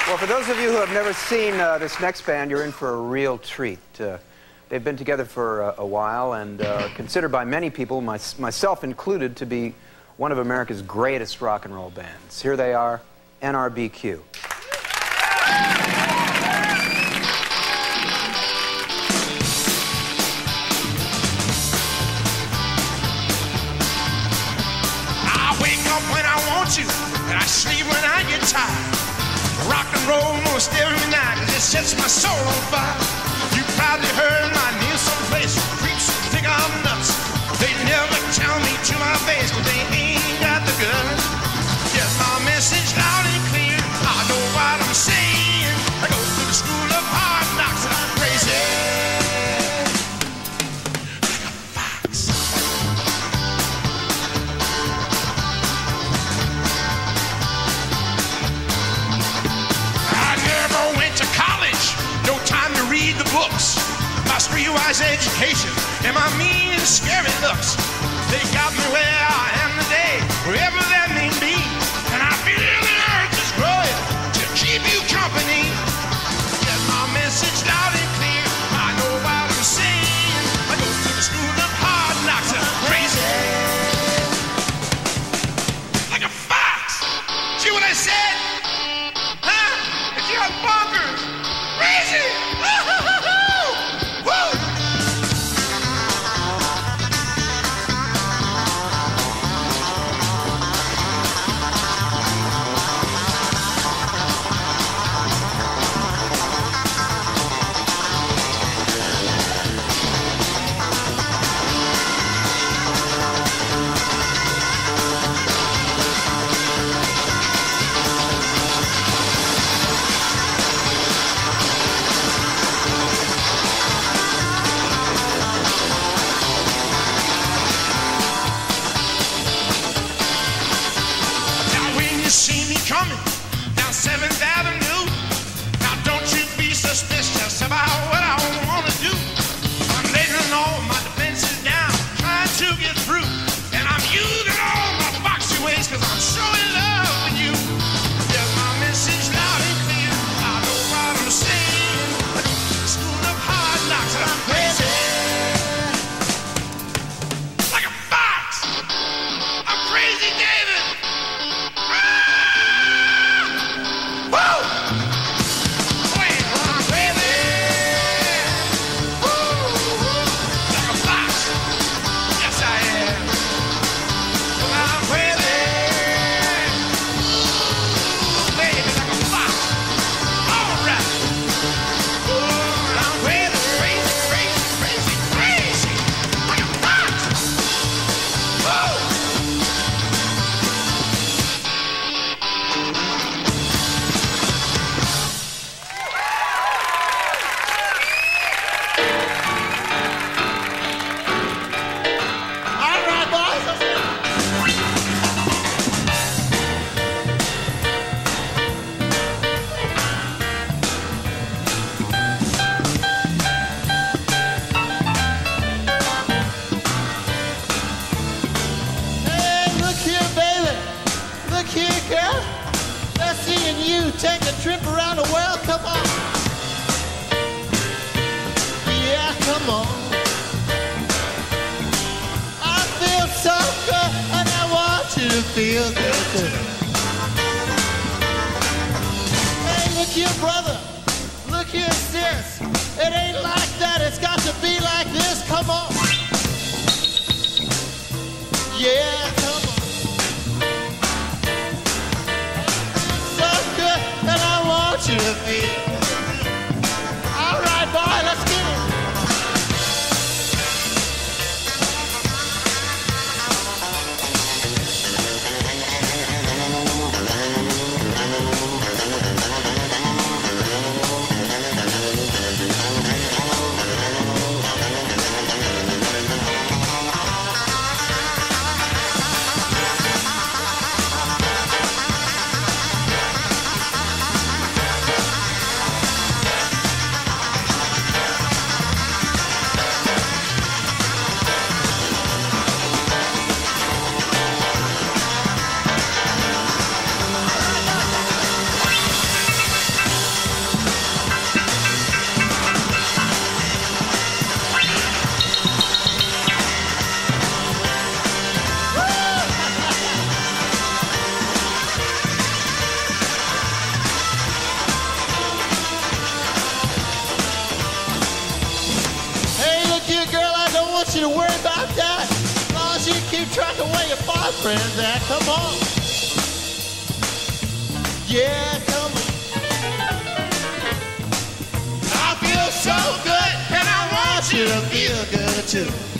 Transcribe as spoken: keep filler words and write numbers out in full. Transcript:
Well, for those of you who have never seen uh, this next band, you're in for a real treat. Uh, they've been together for uh, a while and uh, considered by many people, my, myself included, to be one of America's greatest rock and roll bands. Here they are, N R B Q. I wake up when I want to, and I sleep when I get tired. Rock and roll most every night, it sets my soul on fire. You probably heard my name someplace. Creeps think I'm nuts. They never tell me to my face, but they ain't got the guts. Get my message loud and clear. I know what I'm saying. I go to the school of hard knocks and I'm crazy. Like a fox. No time to read the books. My streetwise education and my mean and scary looks, they got me where I am today, wherever that may be. And I feel the earth is growing to keep you company. Get my message loud and clear. I know what I'm saying. I go to the school of hard knocks and I'm crazy. Like a fox. See what I said? Huh? It's your bonkers. Crazy! Woo! See me coming down seventh Avenue. Now don't you be suspicious about what I want to do. I'm laying all my defenses down, trying to get through. And I'm using all my foxy ways, cause I'm so in love with you. Get my message loud and clear. I know what I'm saying. I go to the school of hard knocks and I'm crazy. Like a fox. I'm crazy, David. Take a trip around the world, come on. Yeah, come on. I feel so good, and I want you to feel good too. Hey, look here, brother. Look here, sis. It ain't like that. It's got to be like this. Come on. Yeah, come on. And I want you to feel. All right, boy, let's get it. friend there. Come on. Yeah, come on. I feel so good, and I want you to feel good too.